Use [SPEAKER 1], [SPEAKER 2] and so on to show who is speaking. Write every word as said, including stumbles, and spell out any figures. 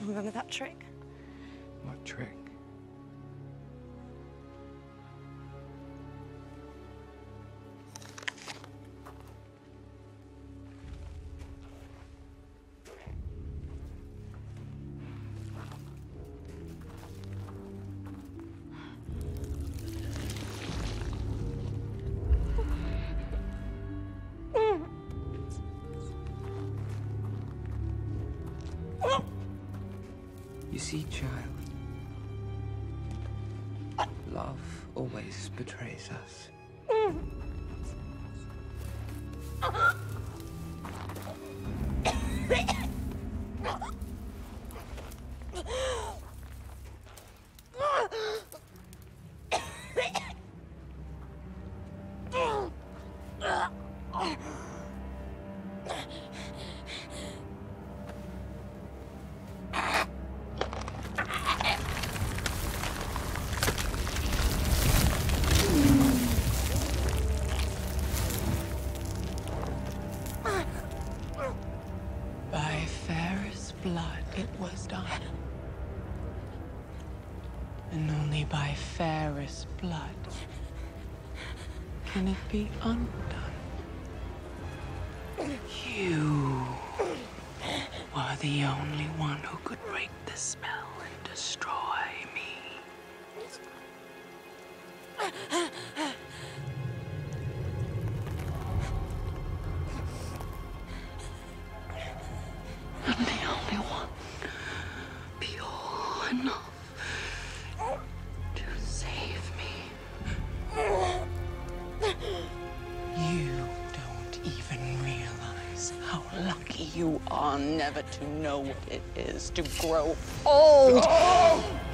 [SPEAKER 1] Remember that trick?
[SPEAKER 2] What trick? You see, child, love always betrays us.
[SPEAKER 3] By fairest blood it was done, and only by fairest blood can it be undone. You were the only one who could break the spell and destroy me. I'm the only one pure enough to save me. You don't even realize how lucky you are never to know what it is to grow old. Oh!